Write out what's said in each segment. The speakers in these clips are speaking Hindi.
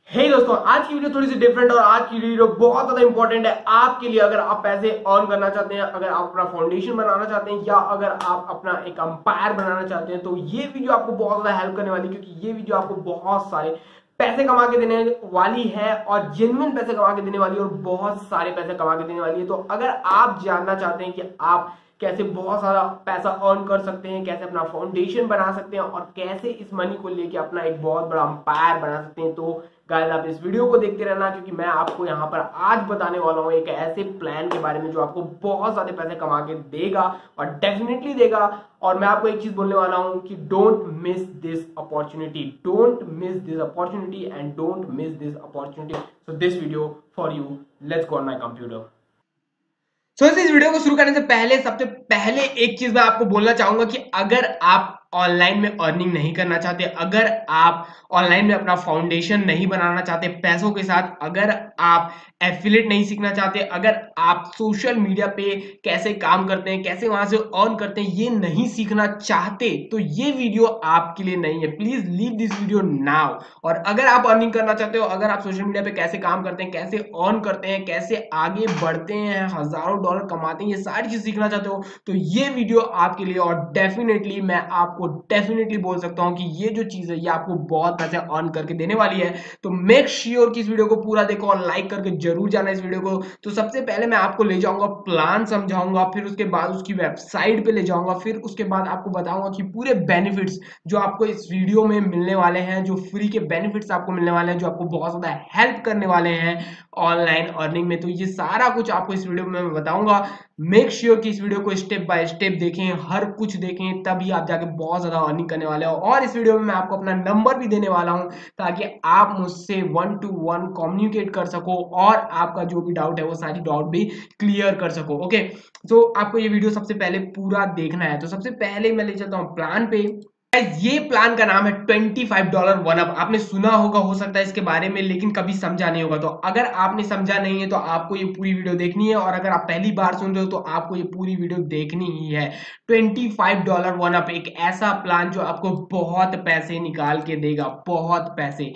दोस्तों, आज की वीडियो थोड़ी सी डिफरेंट और आज की वीडियो बहुत ज्यादा इंपॉर्टेंट है आपके लिए। अगर आप पैसे अर्न करना चाहते हैं, अगर आप अपना फाउंडेशन बनाना चाहते हैं या अगर आप अपना एक अंपायर बनाना चाहते हैं, तो ये वीडियो आपको बहुत ज्यादा हेल्प करने वाली है, क्योंकि ये वीडियो आपको बहुत सारे पैसे कमा के देने वाली है और जेन्युइन पैसे कमा के देने वाली है और बहुत सारे पैसे कमा के देने वाली है। तो अगर आप जानना चाहते हैं कि आप कैसे बहुत सारा पैसा अर्न कर सकते हैं, कैसे अपना फाउंडेशन बना सकते हैं और कैसे इस मनी को लेके अपना एक बहुत बड़ा अंपायर बना सकते हैं, तो गाइस आप इस वीडियो को देखते रहना, क्योंकि मैं आपको यहाँ पर आज बताने वाला हूँ एक ऐसे प्लान के बारे में जो आपको बहुत सारे पैसे कमा के देगा और डेफिनेटली देगा। और मैं आपको एक चीज बोलने वाला हूँ कि don't miss this opportunity, don't miss this opportunity and don't miss this opportunity. So this video for you, let's go on my computer. इस वीडियो को शुरू करने से पहले सबसे पहले एक चीज मैं आपको बोलना चाहूंगा कि अगर आप ऑनलाइन में अर्निंग नहीं करना चाहते, अगर आप ऑनलाइन में अपना फाउंडेशन नहीं बनाना चाहते पैसों के साथ, अगर आप एफिलिएट नहीं सीखना चाहते, अगर आप सोशल मीडिया पे कैसे काम करते हैं, कैसे वहां से अर्न करते हैं, ये नहीं सीखना चाहते, तो ये वीडियो आपके लिए नहीं है। Please leave this video now. और अगर आप अर्निंग करना चाहते हो, अगर आप सोशल मीडिया पे कैसे काम करते हैं, कैसे अर्न करते हैं, कैसे आगे बढ़ते हैं, हजारों डॉलर कमाते हैं, ये सारी चीज सीखना चाहते हो, तो ये वीडियो आपके लिए। और डेफिनेटली मैं आपको डेफिनेटली बोल सकता हूं कि ये जो चीज है ये आपको बहुत पैसे अर्न करके देने वाली है। तो मेक श्योर कि इस वीडियो को पूरा देखो और लाइक करके जरूर जाना इस वीडियो को। तो सबसे पहले मैं आपको ले जाऊंगा, प्लान समझाऊंगा, फिर उसके बाद उसकी वेबसाइट पे ले जाऊंगा, फिर उसके बाद आपको बताऊंगा कि पूरे बेनिफिट्स जो आपको इस वीडियो में मिलने वाले हैं, जो फ्री के बेनिफिट्स आपको मिलने वाले हैं, जो आपको बहुत ज्यादा हेल्प करने वाले हैं ऑनलाइन अर्निंग में, तो ये सारा कुछ आपको इस वीडियो में मैं बताऊंगा। मेक श्योर कि इस वीडियो को स्टेप बाय स्टेप देखें, हर कुछ देखें, तभी आप जाके बहुत ज्यादा अर्निंग करने वाले हो। और इस वीडियो में मैं आपको अपना नंबर भी देने वाला हूं, ताकि आप मुझसे 1-to-1 कम्युनिकेट कर सको और आपका जो भी डाउट है वो सारी डाउट भी क्लियर कर सको। ओके, तो आपको ये वीडियो सबसे पहले पूरा देखना है। तो सबसे पहले मैं ले चलता हूँ प्लान पे। ये प्लान का नाम है $25 वन अप। आपने सुना होगा हो सकता है इसके बारे में, लेकिन कभी समझा नहीं होगा। तो अगर आपने समझा नहीं है तो आपको ये पूरी वीडियो देखनी है, और अगर आप पहली बार सुन रहे हो तो आपको ये पूरी वीडियो देखनी ही है। $25 वन अप एक ऐसा प्लान जो आपको बहुत पैसे निकाल के देगा, बहुत पैसे।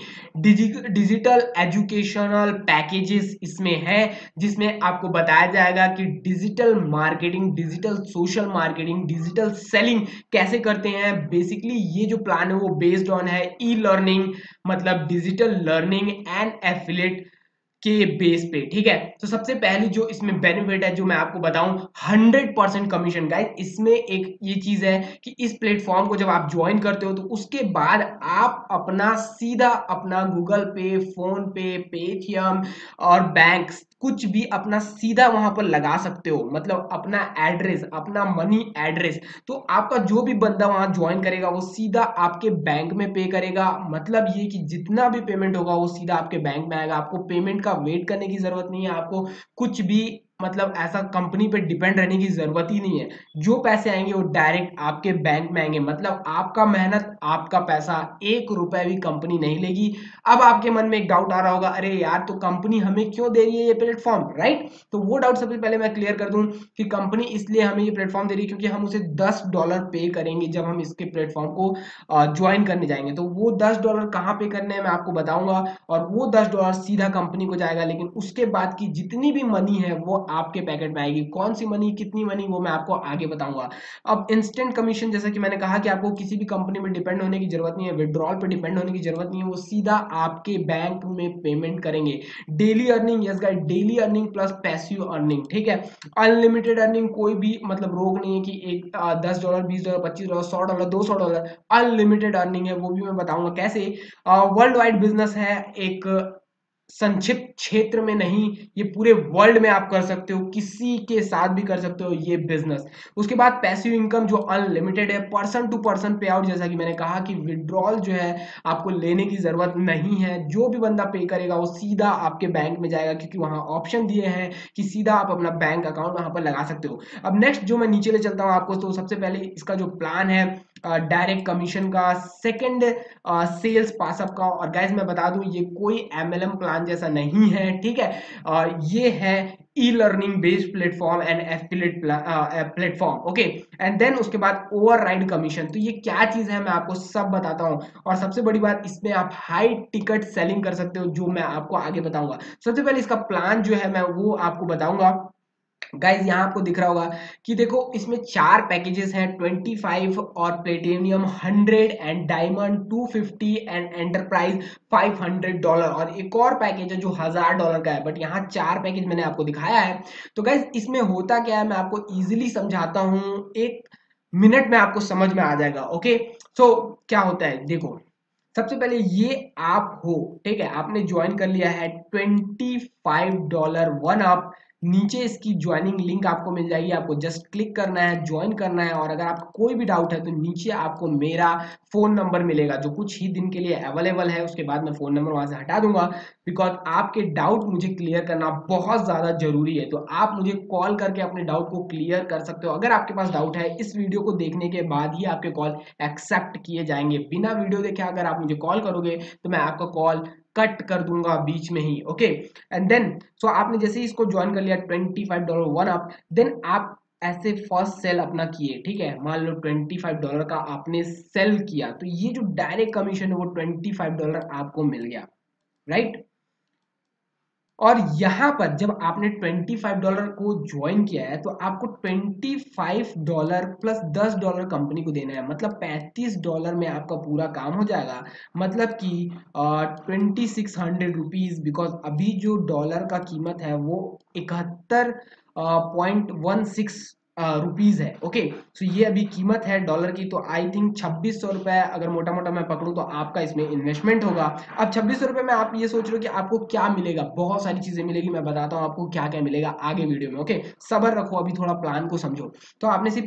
डिजिटल एजुकेशनल पैकेजेस इसमें है, जिसमें आपको बताया जाएगा कि digital marketing, digital social marketing, digital selling कैसे करते हैं। बेसिकली ये जो प्लान है वो बेस्ड ऑन है ई लर्निंग, मतलब डिजिटल लर्निंग एंड एफिलिएट के बेस पे। ठीक है, तो सबसे पहली जो इसमें बेनिफिट है जो मैं आपको बताऊं, 100% कमीशन। गाइस इसमें एक ये चीज है कि इस प्लेटफॉर्म को जब आप ज्वाइन करते हो तो उसके बाद आप अपना सीधा अपना गूगल पे, फोन पे, पेटीएम और बैंक कुछ भी अपना सीधा वहां पर लगा सकते हो, मतलब अपना एड्रेस, अपना मनी एड्रेस। तो आपका जो भी बंदा वहां ज्वाइन करेगा वो सीधा आपके बैंक में पे करेगा। मतलब ये कि जितना भी पेमेंट होगा वो सीधा आपके बैंक में आएगा। आपको पेमेंट का वेट करने की जरूरत नहीं है, आपको कुछ भी मतलब ऐसा कंपनी पे डिपेंड रहने की जरूरत ही नहीं है। जो पैसे आएंगे वो डायरेक्ट आपके बैंक में आएंगे, मतलब आपका मेहनत, आपका पैसा, 1 रुपए भी कंपनी नहीं लेगी। अब आपके मन में एक डाउट आ रहा होगा, अरे यार तो कंपनी हमें क्यों दे रही है ये प्लेटफॉर्म, राइट? तो वो डाउट सबसे पहले मैं क्लियर कर दूं कि कंपनी इसलिए हमें ये प्लेटफॉर्म दे रही है क्योंकि हम उसे $10 पे करेंगे जब हम इसके प्लेटफॉर्म को ज्वाइन करने जाएंगे। तो वो $10 कहाँ पे करने हैं मैं आपको बताऊंगा, और वो $10 सीधा कंपनी को जाएगा, लेकिन उसके बाद की जितनी भी मनी है वो आपके पैकेट में आएगी। कौन सी मनी, कितनी मनी, वो मैं आपको आगे बताऊंगा। अब इंस्टेंट कमीशन, जैसा कि मैंने कहा कि आपको किसी भी कंपनी में डिपेंड होने की जरूरत नहीं है, विड्रॉल पे डिपेंड होने की जरूरत नहीं है, वो सीधा आपके बैंक में पेमेंट करेंगे। Daily earning, yes guys, daily earning plus passive earning. ठीक है, अनलिमिटेड अर्निंग, कोई भी मतलब रोक नहीं है कि एक $10, $20, $25, $100, $200। अनलिमिटेड अर्निंग है, वो भी मैं बताऊंगा कैसे। वर्ल्ड वाइड बिजनेस है, एक संक्षिप्त क्षेत्र में नहीं, ये पूरे वर्ल्ड में आप कर सकते हो, किसी के साथ भी कर सकते हो ये बिजनेस। उसके बाद पैसिव इनकम जो अनलिमिटेड है, person to person pay out, जैसा कि मैंने कहा कि विड्रॉल जो है आपको लेने की जरूरत नहीं है। जो भी बंदा पे करेगा वो सीधा आपके बैंक में जाएगा, क्योंकि वहां ऑप्शन दिए हैं कि सीधा आप अपना बैंक अकाउंट वहां पर लगा सकते हो। अब नेक्स्ट जो मैं नीचे ले चलता हूँ आपको, तो सबसे पहले इसका जो प्लान है डायरेक्ट कमीशन का, सेकंड सेल्स पासअप का। और गाइस मैं बता दूं ये कोई एमएलएम प्लान प्लान जैसा नहीं है, ठीक है। ये है e learning based platform and affiliate platform, okay. And then उसके बाद ओवरराइड कमीशन। तो ये क्या चीज है मैं आपको सब बताता हूँ, और सबसे बड़ी बात इसमें आप हाई टिकट सेलिंग कर सकते हो, जो मैं आपको आगे बताऊंगा। सबसे पहले इसका प्लान जो है मैं वो आपको बताऊंगा। गाइज यहाँ आपको दिख रहा होगा कि देखो इसमें 4 पैकेजेस हैं, 25 और platinum 100 and diamond 250 and enterprise $500, और एक और पैकेज है जो $1000 का है, बट यहाँ 4 पैकेज मैंने आपको दिखाया है। तो गाइज इसमें होता क्या है मैं आपको इजीली समझाता हूँ, 1 मिनट में आपको समझ में आ जाएगा, ओके। सो क्या होता है देखो, सबसे पहले ये आप हो, ठीक है, आपने ज्वाइन कर लिया है $25 वन अप। नीचे इसकी ज्वाइनिंग लिंक आपको मिल जाएगी, आपको जस्ट क्लिक करना है, ज्वाइन करना है, और अगर आपको कोई भी डाउट है तो नीचे आपको मेरा फोन नंबर मिलेगा जो कुछ ही दिन के लिए अवेलेबल है, उसके बाद मैं फोन नंबर वहां से हटा दूंगा, बिकॉज आपके डाउट मुझे क्लियर करना बहुत ज्यादा जरूरी है। तो आप मुझे कॉल करके अपने डाउट को क्लियर कर सकते हो। अगर आपके पास डाउट है, इस वीडियो को देखने के बाद ही आपके कॉल एक्सेप्ट किए जाएंगे। बिना वीडियो देखे अगर आप मुझे कॉल करोगे तो मैं आपका कॉल कट कर दूंगा बीच में ही, ओके। एंड देन सो आपने जैसे ही इसको ज्वाइन कर लिया $25 वन अप, देन आप ऐसे फर्स्ट सेल अपना किए, ठीक है, मान लो $25 का आपने सेल किया, तो ये जो डायरेक्ट कमीशन है वो $25 आपको मिल गया, राइट। और यहां पर जब आपने $25 को ज्वाइन किया है तो आपको $25 प्लस $10 कंपनी को देना है, मतलब $35 में आपका पूरा काम हो जाएगा। मतलब कि 2600 रुपीज, बिकॉज अभी जो डॉलर का कीमत है वो 71.16 रुपीज है, ओके। सो ये अभी कीमत है डॉलर की, तो आई थिंक 2600 रुपए अगर मोटा मोटा मैं पकड़ूं तो आपका इसमें इन्वेस्टमेंट होगा। अब 2600 रुपए में आप ये सोच रहे हो कि आपको क्या मिलेगा, बहुत सारी चीजें मिलेगी, मैं बताता हूँ आपको क्या क्या मिलेगा आगे वीडियो में, ओके। सब्र रखो, अभी थोड़ा प्लान को समझो। तो आपने सिर्फ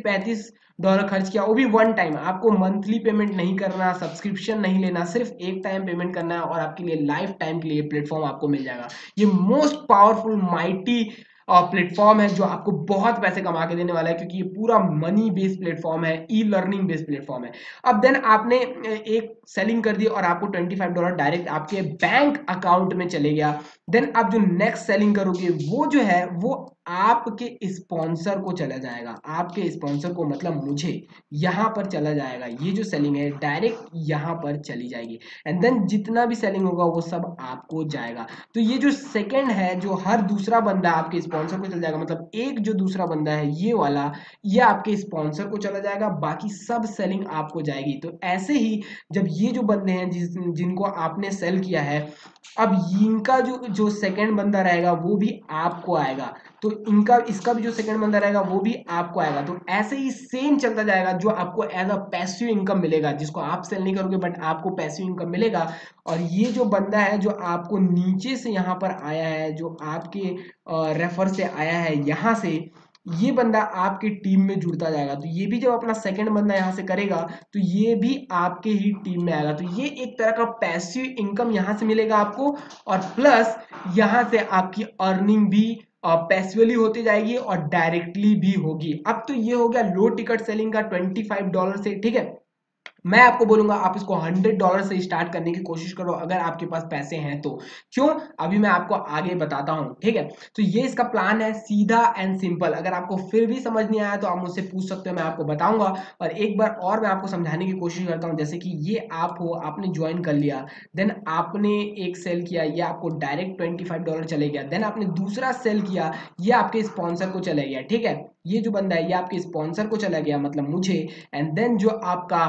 $35 खर्च किया, वो भी वन टाइम, आपको मंथली पेमेंट नहीं करना, सब्सक्रिप्शन नहीं लेना, सिर्फ एक टाइम पेमेंट करना है, और आपके लिए लाइफ टाइम के लिए प्लेटफॉर्म आपको मिल जाएगा। ये मोस्ट पावरफुल माइटी प्लेटफॉर्म है जो आपको बहुत पैसे कमा के देने वाला है, क्योंकि ये पूरा मनी बेस्ड प्लेटफॉर्म है, ई लर्निंग बेस्ड प्लेटफॉर्म है। अब देन आपने एक सेलिंग कर दी और आपको $25 डायरेक्ट आपके बैंक अकाउंट में चले गया। देन आप जो नेक्स्ट सेलिंग करोगे वो जो है वो आपके स्पॉन्सर को चला जाएगा, आपके स्पॉन्सर को मतलब मुझे यहां पर चला जाएगा। ये जो सेलिंग है डायरेक्ट यहां पर चली जाएगी, एंड देन जितना भी सेलिंग होगा वो सब आपको जाएगा। तो ये जो सेकंड है, जो हर दूसरा बंदा आपके स्पॉन्सर को चला जाएगा, मतलब एक जो दूसरा बंदा है ये वाला, ये आपके स्पॉन्सर को चला जाएगा, बाकी सब सेलिंग आपको जाएगी। तो ऐसे ही जब ये जो बंदे हैं जिनको आपने सेल किया है, अब इनका जो सेकंड बंदा रहेगा वो भी आपको आएगा, तो इनका इसका भी जो सेकंड बंदा रहेगा वो भी आपको आएगा। तो ऐसे ही सेम चलता जाएगा, जो आपको एज अ पैसिव इनकम मिलेगा, जिसको आप सेल नहीं करोगे बट आपको पैसिव इनकम मिलेगा। और ये जो बंदा है जो आपको नीचे से यहाँ पर आया है, जो आपके रेफर से आया है यहाँ से, ये बंदा आपकी टीम में जुड़ता जाएगा। तो ये भी जब अपना सेकंड बंदा यहाँ से करेगा तो ये भी आपके ही टीम में आएगा। तो ये एक तरह का पैसिव इनकम यहाँ से मिलेगा आपको, और प्लस यहाँ से आपकी अर्निंग भी पैसिवली होती जाएगी और डायरेक्टली भी होगी। अब तो ये हो गया लो टिकट सेलिंग का $25 से, ठीक है। मैं आपको बोलूंगा आप इसको $100 से स्टार्ट करने की कोशिश करो, अगर आपके पास पैसे हैं तो। क्यों, अभी मैं आपको आगे बताता हूं, ठीक है। तो ये इसका प्लान है, सीधा एंड सिंपल। अगर आपको फिर भी समझ नहीं आया तो आप मुझसे पूछ सकते हो, मैं आपको बताऊंगा। और एक बार और मैं आपको समझाने की कोशिश करता हूं। जैसे कि ये आप हो, आपने ज्वाइन कर लिया, देन आपने एक सेल किया, ये आपको डायरेक्ट $25 चले गया। देन आपने दूसरा सेल किया, ये आपके स्पॉन्सर को चले गया, ठीक है। ये जो बंदा है ये आपके स्पॉन्सर को चला गया, मतलब मुझे। एंड देन जो आपका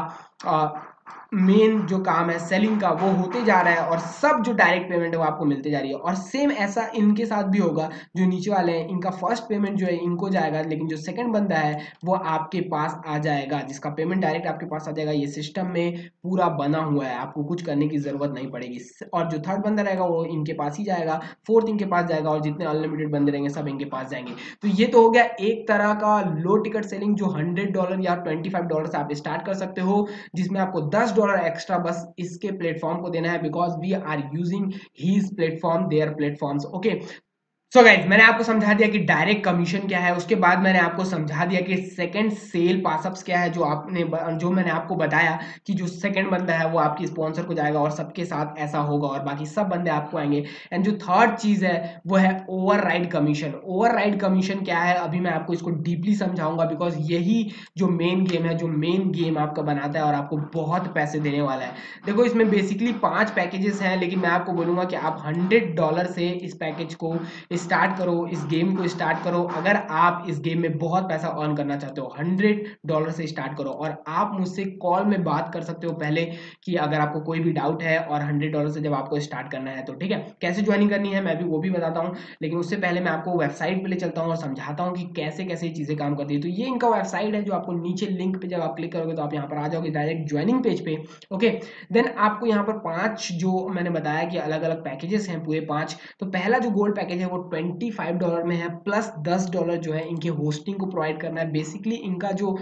मेन जो काम है सेलिंग का वो होते जा रहा है, और सब जो डायरेक्ट पेमेंट है वो आपको मिलते जा रही है। और सेम ऐसा इनके साथ भी होगा, जो नीचे वाले हैं इनका फर्स्ट पेमेंट जो है इनको जाएगा, लेकिन जो सेकंड बंदा है वो आपके पास आ जाएगा, जिसका पेमेंट डायरेक्ट आपके पास आ जाएगा। ये सिस्टम में पूरा बना हुआ है, आपको कुछ करने की जरूरत नहीं पड़ेगी। और जो थर्ड बंदा रहेगा वो इनके पास ही जाएगा, फोर्थ इनके पास जाएगा, और जितने अनलिमिटेड बंदे रहेंगे सब इनके पास जाएंगे। तो ये तो हो गया एक तरह का लो टिकट सेलिंग, जो $100 या $25 से आप स्टार्ट कर सकते हो, जिसमें आपको $10 एक्स्ट्रा बस इसके प्लेटफॉर्म को देना है, because we are using his platform, their platforms, okay. So guys मैंने आपको समझा दिया कि डायरेक्ट कमीशन क्या है, उसके बाद मैंने आपको समझा दिया कि सेकंड सेल पासअप्स क्या है, जो मैंने आपको बताया कि जो सेकंड बंदा है वो आपकी स्पॉन्सर को जाएगा और सबके साथ ऐसा होगा और बाकी सब बंदे आपको आएंगे। एंड जो थर्ड चीज है वो है ओवरराइड कमीशन। ओवरराइड कमीशन क्या है, अभी मैं आपको इसको डीपली समझाऊंगा, बिकॉज यही जो मेन गेम है, जो मेन गेम आपका बनाता है और आपको बहुत पैसे देने वाला है। देखो इसमें बेसिकली 5 पैकेजेस हैं, लेकिन मैं आपको बोलूंगा कि आप $100 से इस पैकेज को स्टार्ट करो, इस गेम को स्टार्ट करो। अगर आप इस गेम में बहुत पैसा अर्न करना चाहते हो, $100 से स्टार्ट करो और आप मुझसे कॉल में बात कर सकते हो पहले कि अगर आपको कोई भी डाउट है, और $100 से जब आपको स्टार्ट करना है तो ठीक है। कैसे ज्वाइनिंग करनी है मैं भी वो भी बताता हूँ, लेकिन उससे पहले मैं आपको वेबसाइट पे ले चलता हूँ और समझाता हूँ कि कैसे कैसे चीजें काम करती है। तो ये इनका वेबसाइट है जो आपको नीचे लिंक पे जब आप क्लिक करोगे तो आप यहाँ पर आ जाओगे डायरेक्ट ज्वाइनिंग पेज पे। ओके, देन आपको यहाँ पर 5 जो मैंने बताया कि अलग अलग पैकेजेस हैं पूरे 5। तो पहला जो गोल्ड पैकेज है वो $25 में है, प्लस $10 जो है इनके होस्टिंग को प्रोवाइड करना है। बेसिकली इनका जो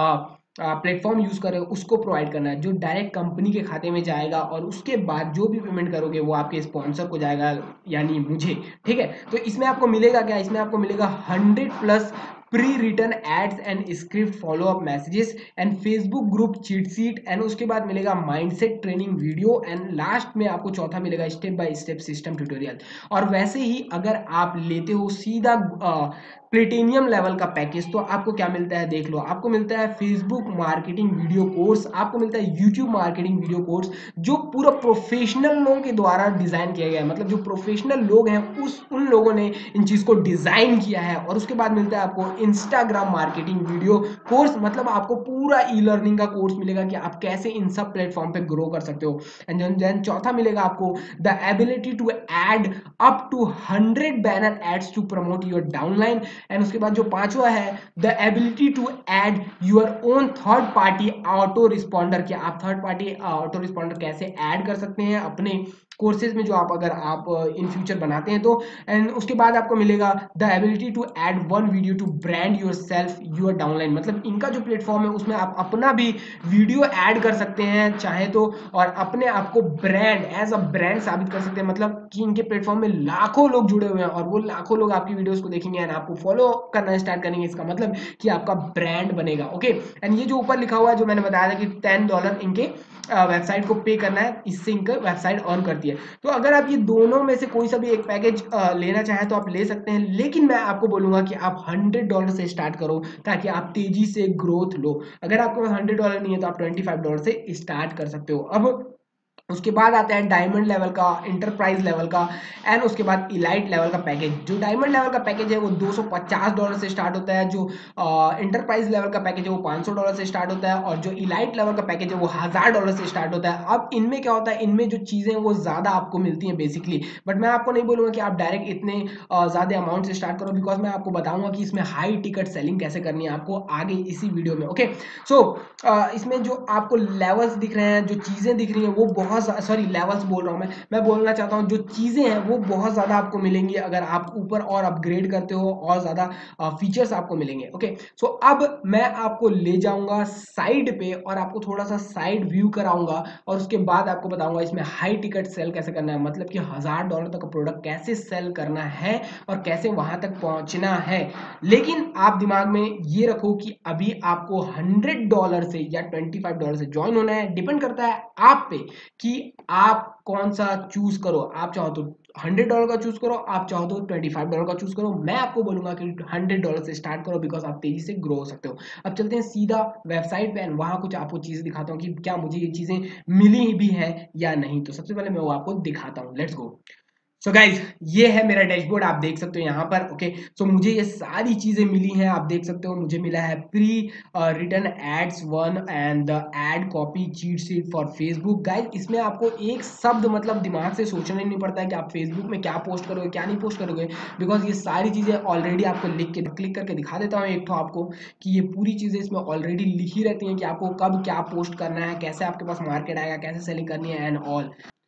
प्लेटफॉर्म यूज कर रहे हो उसको प्रोवाइड करना है, जो डायरेक्ट कंपनी के खाते में जाएगा और उसके बाद जो भी पेमेंट करोगे वो आपके स्पॉन्सर को जाएगा, यानी मुझे। ठीक है, तो इसमें आपको मिलेगा क्या, इसमें आपको मिलेगा 100 plus pre return ads and script follow up messages and Facebook group cheat sheet, and उसके बाद मिलेगा mindset training video, and last में आपको चौथा मिलेगा step by step system tutorial. और वैसे ही अगर आप लेते हो सीधा प्लेटिनियम लेवल का पैकेज तो आपको क्या मिलता है देख लो। आपको मिलता है फेसबुक मार्केटिंग वीडियो कोर्स, आपको मिलता है यूट्यूब मार्केटिंग वीडियो कोर्स जो पूरा प्रोफेशनल लोगों के द्वारा डिजाइन किया गया है, मतलब जो प्रोफेशनल लोग हैं उन लोगों ने इन चीज को डिजाइन किया है। और उसके बाद मिलता है आपको इंस्टाग्राम मार्केटिंग वीडियो कोर्स, मतलब आपको पूरा ई लर्निंग का कोर्स मिलेगा कि आप कैसे इन सब प्लेटफॉर्म पे ग्रो कर सकते हो। एंड देन चौथा मिलेगा आपको the ability to add up to 100 banner ads to promote your downline. And उसके बाद जो पांचवा है the ability to add your own third party auto responder, कि आप थर्ड पार्टी ऑटो रिस्पॉन्डर कैसे ऐड कर सकते हैं अपने कोर्सेज में जो अगर आप इन फ्यूचर बनाते हैं तो। एंड उसके बाद आपको मिलेगा the ability to add one video to brand your self your downline, मतलब इनका जो प्लेटफॉर्म है उसमें आप अपना भी वीडियो ऐड कर सकते हैं चाहे तो, और अपने आप को ब्रांड एज अ ब्रांड साबित कर सकते हैं। मतलब कि इनके प्लेटफॉर्म में लाखों लोग जुड़े हुए हैं और वो लाखों लोग आपकी वीडियोस को देखेंगे एंड आपको फॉलो करना स्टार्ट करेंगे, इसका मतलब कि आपका ब्रांड बनेगा। ओके, एंड ये जो ऊपर लिखा हुआ है जो मैंने बताया था कि $10 इनके वेबसाइट को पे करना है, इससे इनका वेबसाइट अर्न करती है। तो अगर आप ये दोनों में से कोई सा भी एक पैकेज लेना चाहें तो आप ले सकते हैं, लेकिन मैं आपको बोलूंगा कि आप $100 से स्टार्ट करो ताकि आप तेजी से ग्रोथ लो। अगर आपके पास $100 नहीं है तो आप $25 से स्टार्ट कर सकते हो। अब उसके बाद आता है डायमंड लेवल का, इंटरप्राइज लेवल का, एंड उसके बाद इलाइट लेवल का पैकेज। जो डायमंड लेवल का पैकेज है वो $250 से स्टार्ट होता है, जो इंटरप्राइज लेवल का पैकेज है वो $500 से स्टार्ट होता है, और जो इलाइट लेवल का पैकेज है वो $1000 से स्टार्ट होता है। अब इनमें क्या होता है, इनमें जो चीज़ें वो ज़्यादा आपको मिलती हैं बेसिकली, बट मैं आपको नहीं बोलूँगा कि आप डायरेक्ट इतने ज़्यादा अमाउंट से स्टार्ट करो, बिकॉज मैं आपको बताऊंगा कि इसमें हाई टिकट सेलिंग कैसे करनी है आपको आगे इसी वीडियो में। ओके, सो इसमें जो आपको लेवल्स दिख रहे हैं, जो चीज़ें दिख रही हैं वो बहुत, सॉरी लेवल्स बोल रहा हूँ मैं बोलना चाहता हूँ जो चीज़ें हैं वो बहुत ज़्यादा आपको मिलेंगी अगर आप ऊपर और अपग्रेड करते हो, और ज़्यादा फीचर्स आपको मिलेंगे। ओके, सो अब मैं आपको ले जाऊंगा साइड पे और आपको थोड़ा सा साइड व्यू कराऊंगा, और उसके बाद आपको बताऊंगा इसमें हाई टिकट सेल कैसे करना है, मतलब कि $1000 तक का प्रोडक्ट कैसे सेल करना है और कैसे वहां तक पहुंचना है। लेकिन आप दिमाग में ये रखो कि अभी आपको $100 से या $25 से ज्वाइन होना है, डिपेंड करता है आप पे कि आप कौन सा चूज करो। आप चाहो तो $100 का चूज करो, आप चाहो तो $25 का चूज करो। मैं आपको बोलूंगा कि $100 से स्टार्ट करो, बिकॉज आप तेजी से ग्रो हो सकते हो। अब चलते हैं सीधा वेबसाइट पे, वहां कुछ आपको चीजें दिखाता हूँ कि क्या मुझे ये चीजें मिली भी है या नहीं। तो सबसे पहले मैं वो आपको दिखाता हूँ, लेट्स गो। सो गाइज ये है मेरा डैशबोर्ड, आप देख सकते हो यहाँ पर। ओके, सो मुझे ये सारी चीजें मिली हैं, आप देख सकते हो। मुझे मिला है pre return ads 1 and the ad copy cheat sheet for Facebook. Guys इसमें आपको एक शब्द मतलब दिमाग से सोचना ही नहीं पड़ता है कि आप फेसबुक में क्या पोस्ट करोगे क्या नहीं पोस्ट करोगे, बिकॉज ये सारी चीजें ऑलरेडी आपको लिख के क्लिक करके दिखा देता हूँ एक तो आपको कि ये पूरी चीजें इसमें ऑलरेडी लिखी रहती हैं कि आपको कब क्या पोस्ट करना है, कैसे आपके पास मार्केट आएगा, कैसे सेलिंग करनी है एंड ऑल।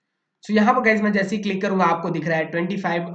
सो यहाँ पर गाइज मैं जैसे ही क्लिक करूंगा आपको दिख रहा है 25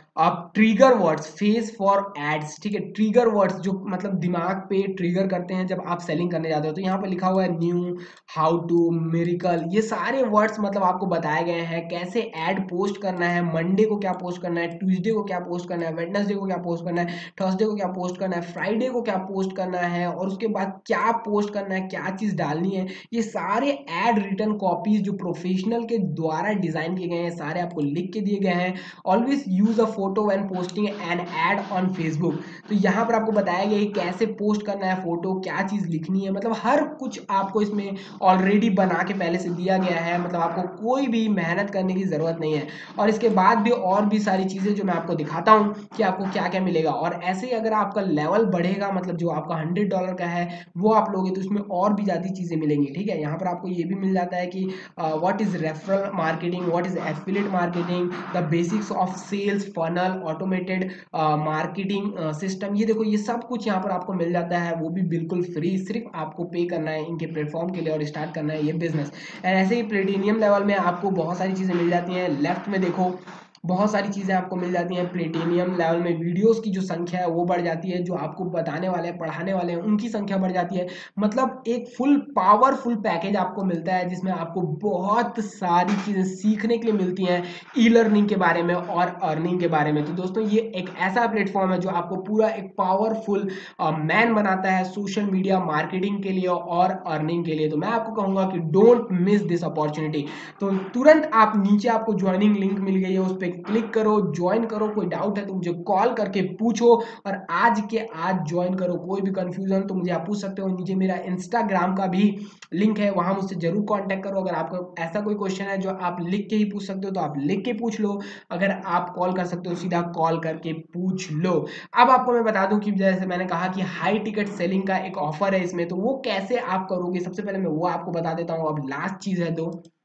आप trigger words face for ads, ठीक है। ट्रिगर वर्ड्स जो मतलब दिमाग पे ट्रिगर करते हैं जब आप सेलिंग करने जाते हो। तो यहाँ पर लिखा हुआ है न्यू, हाउ टू, मिरेकल, ये सारे वर्ड्स मतलब आपको बताए गए हैं कैसे ऐड पोस्ट करना है। मंडे को क्या पोस्ट करना है, ट्यूसडे को क्या पोस्ट करना है, वेडनेसडे को क्या पोस्ट करना है, थर्सडे को क्या पोस्ट करना है, फ्राइडे को क्या पोस्ट करना है, और उसके बाद क्या पोस्ट करना है, क्या चीज़ डालनी है। ये सारे एड रिटर्न कॉपीज जो प्रोफेशनल के द्वारा डिजाइन किए गए हैं सारे आपको लिख के दिए गए हैं। Always use a photo when posting an ad on Facebook. तो यहाँ पर आपको बताया गया है कैसे पोस्ट करना है फोटो, क्या चीज लिखनी है, मतलब हर कुछ आपको इसमें ऑलरेडी बना के पहले से दिया गया है। मतलब आपको कोई भी मेहनत करने की जरूरत नहीं है। और इसके बाद भी और भी सारी चीजें जो मैं आपको दिखाता हूँ कि आपको क्या क्या मिलेगा। और ऐसे ही अगर आपका लेवल बढ़ेगा, मतलब जो आपका $100 का है वो आप लोगे तो उसमें और भी ज्यादा चीजें मिलेंगी, ठीक है। यहाँ पर आपको ये भी मिल जाता है कि what is referral marketing, what is affiliate marketing, the basics of sales funnel, automated marketing system. ये देखो ये सब कुछ यहाँ पर आपको मिल जाता है, वो भी बिल्कुल फ्री। सिर्फ आपको पे करना है इनके प्लेटफॉर्म के लिए और स्टार्ट करना है ये बिजनेस। एंड ऐसे ही प्लेटिनियम लेवल में आपको बहुत सारी चीजें मिल जाती हैं। लेफ्ट में देखो बहुत सारी चीज़ें आपको मिल जाती हैं। प्लेटिनियम लेवल में वीडियोस की जो संख्या है वो बढ़ जाती है, जो आपको बताने वाले हैं पढ़ाने वाले हैं उनकी संख्या बढ़ जाती है। मतलब एक फुल पावरफुल पैकेज आपको मिलता है जिसमें आपको बहुत सारी चीज़ें सीखने के लिए मिलती हैं ई लर्निंग के बारे में और अर्निंग के बारे में। तो दोस्तों ये एक ऐसा प्लेटफॉर्म है जो आपको पूरा एक पावरफुल मैन बनाता है सोशल मीडिया मार्केटिंग के लिए और अर्निंग के लिए। तो मैं आपको कहूँगा कि डोंट मिस दिस अपॉर्चुनिटी। तो तुरंत आप नीचे आपको ज्वाइनिंग लिंक मिल गई है, उस पर क्लिक करो, ज्वाइन करो। कोई डाउट है तो मुझे कॉल करके पूछो और आज के आज ज्वाइन करो। कोई भी कंफ्यूजन तो मुझे आप पूछ सकते हो। नीचे मेरा इंस्टाग्राम का भी लिंक है, वहां मुझसे जरूर कांटेक्ट करो। अगर आपको ऐसा कोई क्वेश्चन है जो आप लिख के ही पूछ सकते हो तो आप लिख के पूछ लो। अगर आप कॉल कर सकते हो सीधा कॉल करके पूछ लो। अब आपको मैं बता दूं कि जैसे मैंने कहा कि हाई टिकट सेलिंग का एक ऑफर है इसमें, तो वो कैसे आप करोगे सबसे पहले मैं वो आपको बता देता हूँ। अब लास्ट चीज है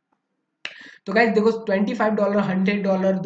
तो गाइज देखो $25, $100,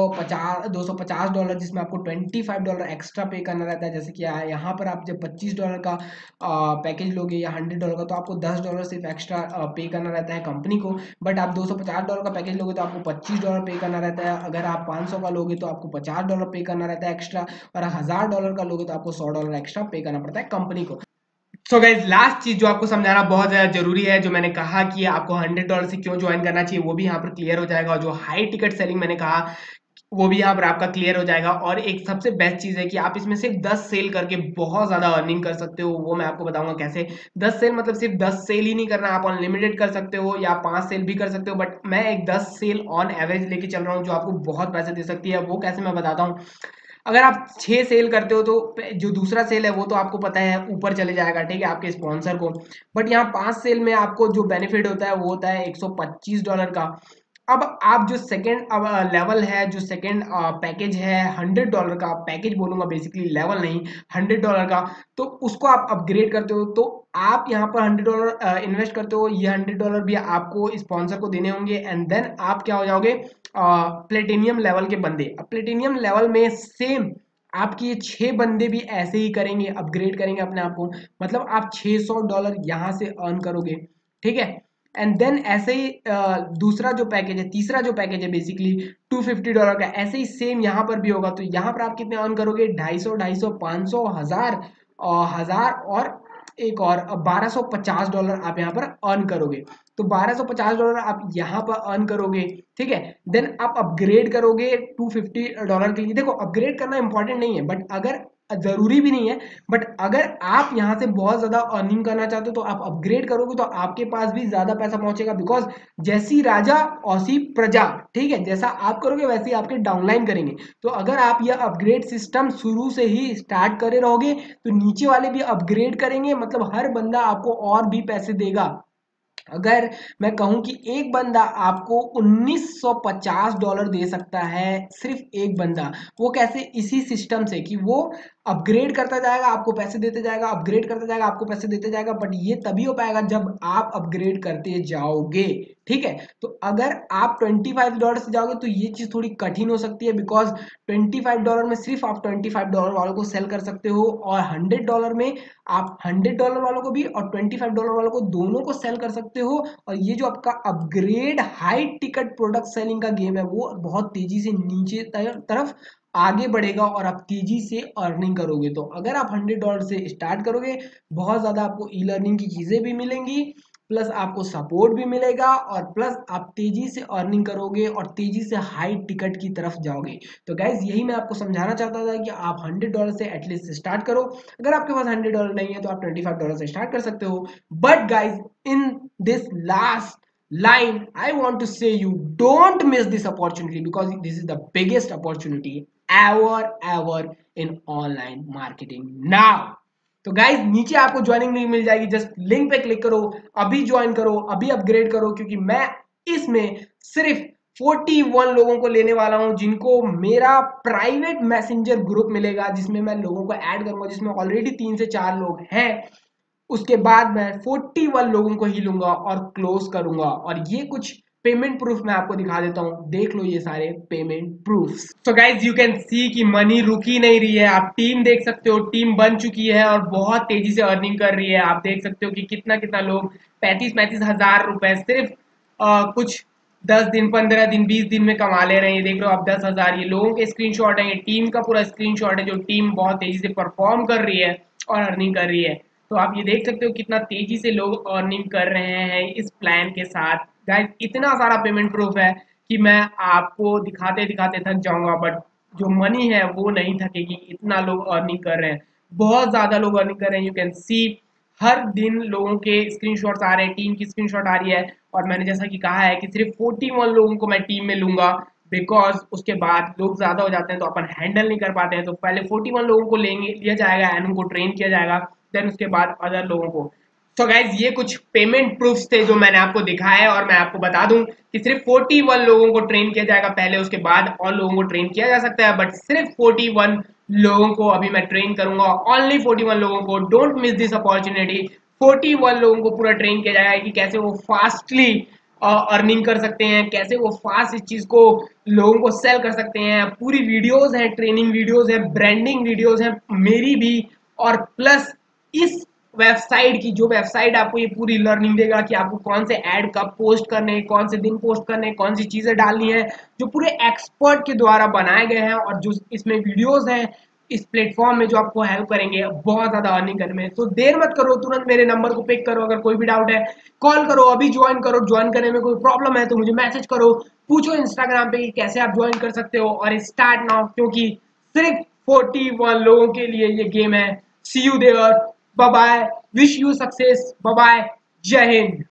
$250 जिसमें आपको $25 एक्स्ट्रा पे करना रहता है। जैसे कि यहाँ पर आप जब $25 का पैकेज लोगे या $100 का तो आपको $10 सिर्फ एक्स्ट्रा पे करना रहता है कंपनी को। बट आप $250 का पैकेज लोगे तो आपको $25 पे करना रहता है। अगर आप 500 का लोगे तो आपको $50 पे करना रहता है एक्स्ट्रा, और $1000 का लोगे तो आपको $100 एक्स्ट्रा पे करना पड़ता है कंपनी को। सो गाइज लास्ट चीज जो आपको समझाना बहुत ज्यादा जरूरी है, जो मैंने कहा कि आपको $100 से क्यों ज्वाइन करना चाहिए वो भी यहाँ पर क्लियर हो जाएगा। और जो हाई टिकट सेलिंग मैंने कहा वो भी यहाँ पर आपका क्लियर हो जाएगा। और एक सबसे बेस्ट चीज है कि आप इसमें सिर्फ 10 सेल करके बहुत ज्यादा अर्निंग कर सकते हो। वो मैं आपको बताऊंगा कैसे। 10 सेल मतलब सिर्फ 10 सेल ही नहीं करना, आप अनलिमिटेड कर सकते हो या 5 सेल भी कर सकते हो। बट मैं एक 10 सेल ऑन एवरेज लेके चल रहा हूँ जो आपको बहुत पैसे दे सकती है। वो कैसे मैं बताता हूँ। अगर आप 6 सेल करते हो तो जो दूसरा सेल है वो तो आपको पता है ऊपर चले जाएगा, ठीक है, आपके स्पॉन्सर को। बट यहाँ 5 सेल में आपको जो बेनिफिट होता है वो होता है $125 का। अब आप जो सेकेंड अब लेवल है, जो सेकेंड पैकेज है $100 का पैकेज बोलूंगा बेसिकली, लेवल नहीं, $100 का। तो उसको आप अपग्रेड करते हो तो आप यहाँ पर $100 इन्वेस्ट करते हो, ये $100 भी आपको स्पॉन्सर को देने होंगे। एंड देन आप क्या हो जाओगे प्लेटिनियम लेवल के बंदे। अब प्लेटिनियम लेवल में सेम आपके ये 6 बंदे भी ऐसे ही करेंगे, अपग्रेड करेंगे अपने आप को। मतलब आप $600 यहाँ से अर्न करोगे, ठीक है। एंड देन ऐसे ही दूसरा जो पैकेज है, तीसरा जो पैकेज है बेसिकली $250 का, ऐसे ही सेम यहाँ पर भी होगा। तो यहाँ पर आप कितने अर्न करोगे, 250, 500, 1000 और 1000 और एक और $1250 आप यहाँ पर अर्न करोगे। तो $1250 आप यहाँ पर अर्न करोगे, ठीक है। देन आप अपग्रेड करोगे $250 के लिए। देखो अपग्रेड करना इंपॉर्टेंट नहीं है, बट अगर जरूरी भी नहीं है, बट अगर आप यहाँ से बहुत ज्यादा अर्निंग करना चाहते हो तो आप अपग्रेड करोगे तो आपके पास भी ज्यादा पैसा पहुंचेगा। बिकॉज जैसी राजा औसी प्रजा, ठीक है, जैसा आप करोगे वैसे ही आपके डाउनलाइन करेंगे। तो अगर आप यह अपग्रेड सिस्टम शुरू से ही स्टार्ट करे रहोगे तो नीचे वाले भी अपग्रेड करेंगे, मतलब हर बंदा आपको और भी पैसे देगा। अगर मैं कहूं कि एक बंदा आपको $1950 दे सकता है, सिर्फ एक बंदा। वो कैसे, इसी सिस्टम से कि वो अपग्रेड करता जाएगा आपको पैसे देते जाएगा, अपग्रेड करता जाएगा आपको पैसे देते जाएगा। बट ये तभी हो पाएगा जब आप अपग्रेड करते जाओगे, ठीक है। तो अगर आप $25 से जाओगे तो ये चीज थोड़ी कठिन हो सकती है, बिकॉज $25 में सिर्फ आप $25 वालों को सेल कर सकते हो, और $100 में आप $100 वालों को भी और $25 वालों को दोनों को सेल कर सकते हो। और ये जो आपका upgrade high ticket product selling का गेम है वो बहुत तेजी से नीचे तरफ आगे बढ़ेगा और आप तेजी से अर्निंग करोगे। तो अगर आप $100 से स्टार्ट करोगे, बहुत ज्यादा आपको ई लर्निंग की चीजें भी मिलेंगी, प्लस आपको सपोर्ट भी मिलेगा, और प्लस आप तेजी से अर्निंग करोगे और तेजी से हाई टिकट की तरफ जाओगे। तो गाइज यही मैं आपको समझाना चाहता था कि आप $100 से एटलीस्ट स्टार्ट करो। अगर आपके पास $100 नहीं है तो आप $25 से स्टार्ट कर सकते हो। But guys in this last line I want to say, you don't miss this opportunity, because this is the biggest opportunity ever in online marketing now. तो गाइज नीचे आपको ज्वाइनिंग लिंक मिल जाएगी, जस्ट लिंक पे क्लिक करो, अभी ज्वाइन करो, अभी अपग्रेड करो, क्योंकि मैं इसमें सिर्फ 41 लोगों को लेने वाला हूं जिनको मेरा प्राइवेट मैसेंजर ग्रुप मिलेगा, जिसमें मैं लोगों को ऐड करूंगा, जिसमें ऑलरेडी 3 से 4 लोग हैं। उसके बाद मैं 41 लोगों को ही लूंगा और क्लोज करूंगा। और ये कुछ पेमेंट प्रूफ मैं आपको दिखा देता हूं, देख लो ये सारे payment proof. So guys you can see कि मनी रुक ही नहीं रही है। आप टीम देख सकते हो, टीम बन चुकी है और बहुत तेजी से अर्निंग कर रही है। आप देख सकते हो कि कितना कितना लोग 35-35 हजार रुपए सिर्फ कुछ 10 दिन, 15 दिन, 20 दिन में कमा ले रहे हैं। देख लो आप 10,000, ये लोगों के स्क्रीनशॉट है, ये टीम का पूरा स्क्रीनशॉट है, जो टीम बहुत तेजी से परफॉर्म कर रही है और अर्निंग कर रही है। तो आप ये देख सकते हो कितना तेजी से लोग अर्निंग कर रहे हैं इस प्लान के साथ। गाइस इतना सारा पेमेंट प्रूफ है कि मैं आपको दिखाते दिखाते थक जाऊंगा, बट जो मनी है वो नहीं थकेगी। इतना लोग अर्निंग कर रहे हैं, बहुत ज्यादा लोग अर्निंग कर रहे हैं। यू कैन सी हर दिन लोगों के स्क्रीनशॉट्स आ रहे हैं, टीम की स्क्रीनशॉट आ रही है। और मैंने जैसा कि कहा है कि सिर्फ 41 लोगों को मैं टीम में लूंगा, बिकॉज उसके बाद लोग ज्यादा हो जाते हैं तो अपन हैंडल नहीं कर पाते हैं। तो पहले 41 लोगों को लेंगे, लिया जाएगा एंड उनको ट्रेन किया जाएगा, देन उसके बाद अदर लोगों को। तो गाइज ये कुछ पेमेंट प्रूफ्स थे जो मैंने आपको दिखाया, और मैं आपको बता दूं कि सिर्फ 41 लोगों को ट्रेन किया जाएगा पहले, उसके बाद और लोगों को ट्रेन किया जा सकता है, बट सिर्फ 41 लोगों को अभी मैं ट्रेन करूंगा, ओनली 41 लोगों को। Don't miss this opportunity. 41 लोगों को पूरा ट्रेन किया जाएगा कि कैसे वो फास्टली अर्निंग कर सकते हैं, कैसे वो फास्ट इस चीज को लोगों को सेल कर सकते हैं। पूरी वीडियोस हैं, ट्रेनिंग वीडियोस हैं, ब्रांडिंग वीडियोस हैं मेरी भी, और प्लस इस वेबसाइट की, जो वेबसाइट आपको ये पूरी लर्निंग देगा कि आपको कौन से ऐड कब पोस्ट करने, कौन से दिन पोस्ट करने, कौन सी चीजें डालनी है, जो पूरे एक्सपर्ट के द्वारा बनाए गए हैं, और जो इसमें वीडियोस हैं इस प्लेटफॉर्म में जो आपको हेल्प करेंगे बहुत ज्यादा अर्निंग करने में। तो देर मत करो, तुरंत मेरे नंबर को पिक करो, अगर कोई भी डाउट है कॉल करो, अभी ज्वाइन करो। ज्वाइन करने में कोई प्रॉब्लम है तो मुझे मैसेज करो, पूछो इंस्टाग्राम पे कि कैसे आप ज्वाइन कर सकते हो, और स्टार्ट नाउ, क्योंकि सिर्फ 41 लोगों के लिए ये गेम है। See you there, bye bye, wish you success, bye bye, जय हिंद।